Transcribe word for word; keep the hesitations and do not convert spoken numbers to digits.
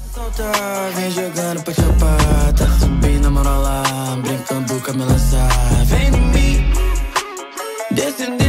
Solta, vem jogando pra chapar, tá subindo a moral lá, brincando com a melança. Vem em mim, descendo.